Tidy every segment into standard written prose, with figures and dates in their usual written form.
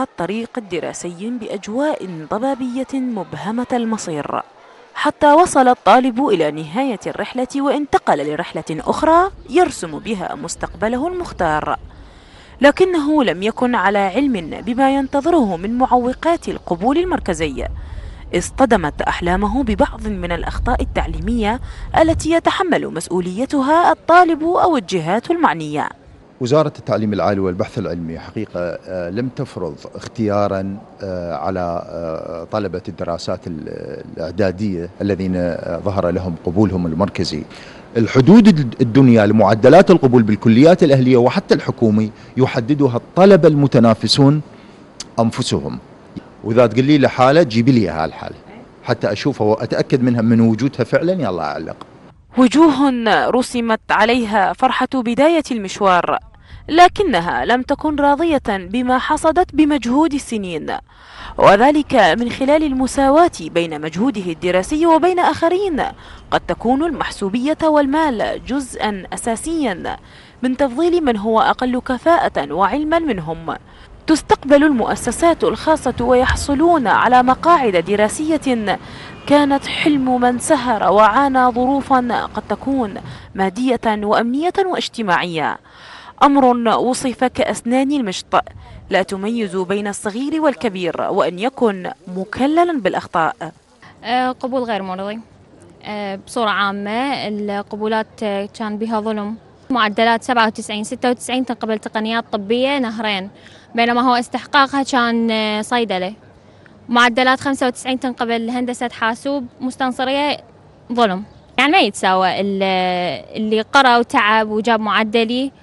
الطريق الدراسي بأجواء ضبابية مبهمة المصير، حتى وصل الطالب إلى نهاية الرحلة وانتقل لرحلة أخرى يرسم بها مستقبله المختار. لكنه لم يكن على علم بما ينتظره من معوقات القبول المركزي. اصطدمت أحلامه ببعض من الأخطاء التعليمية التي يتحمل مسؤوليتها الطالب أو الجهات المعنية. وزارة التعليم العالي والبحث العلمي حقيقة لم تفرض اختيارا على طلبة الدراسات الإعدادية الذين ظهر لهم قبولهم المركزي. الحدود الدنيا لمعدلات القبول بالكليات الأهلية وحتى الحكومي يحددها الطلبة المتنافسون أنفسهم، وإذا تقول لي لحالة جيبي لي هالحالة حتى أشوفها وأتأكد منها من وجودها فعلا يلا أعلق. وجوه رسمت عليها فرحة بداية المشوار، لكنها لم تكن راضية بما حصدت بمجهود السنين، وذلك من خلال المساواة بين مجهوده الدراسي وبين آخرين. قد تكون المحسوبية والمال جزءا أساسيا من تفضيل من هو أقل كفاءة وعلما منهم. تستقبل المؤسسات الخاصة ويحصلون على مقاعد دراسية كانت حلم من سهر وعانى ظروفا قد تكون مادية وأمنية واجتماعية. أمر وصف كأسنان المشط، لا تميز بين الصغير والكبير، وأن يكن مكللا بالأخطاء. قبول غير مرضي. بصورة عامة القبولات كان بها ظلم. معدلات 97 96 تنقبل تقنيات طبية نهرين، بينما هو استحقاقها كان صيدلة. معدلات 95 تنقبل هندسة حاسوب مستنصرية، ظلم. يعني ما يتساوى اللي قرأ وتعب وجاب معدلي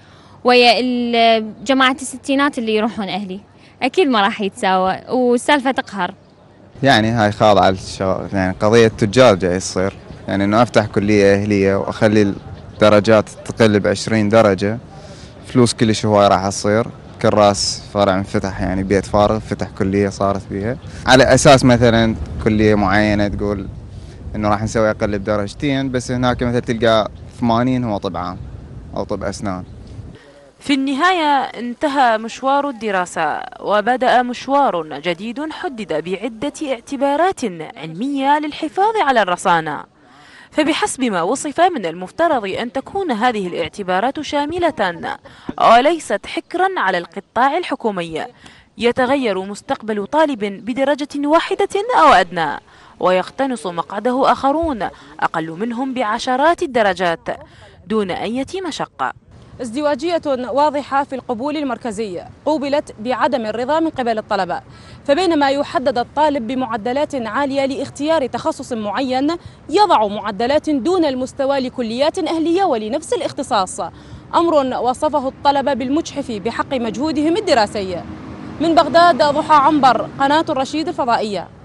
ويا جماعة الستينات اللي يروحون أهلي، أكيد ما راح يتساوى، والسالفة تقهر. يعني هاي خاضعة يعني قضية تجار جاي يصير، يعني إنه أفتح كلية أهلية وأخلي الدرجات تقل ب20 درجة، فلوس كلش هواي راح تصير. كراس فرع انفتح، يعني بيت فارغ فتح كلية صارت بيها على أساس مثلا كلية معينة تقول إنه راح نسوي أقل بدرجتين، بس هناك مثلا تلقى 80 هو طب عام أو طب أسنان. في النهاية انتهى مشوار الدراسة وبدأ مشوار جديد حدد بعدة اعتبارات علمية للحفاظ على الرصانة. فبحسب ما وصف من المفترض أن تكون هذه الاعتبارات شاملة وليست حكرا على القطاع الحكومي. يتغير مستقبل طالب بدرجة واحدة أو أدنى، ويقتنص مقعده آخرون أقل منهم بعشرات الدرجات دون أي مشقة. ازدواجية واضحة في القبول المركزي قوبلت بعدم الرضا من قبل الطلبة، فبينما يحدد الطالب بمعدلات عالية لاختيار تخصص معين، يضع معدلات دون المستوى لكليات أهلية ولنفس الاختصاص، أمر وصفه الطلبة بالمجحف بحق مجهودهم الدراسي. من بغداد، ضحى عنبر، قناة الرشيد الفضائية.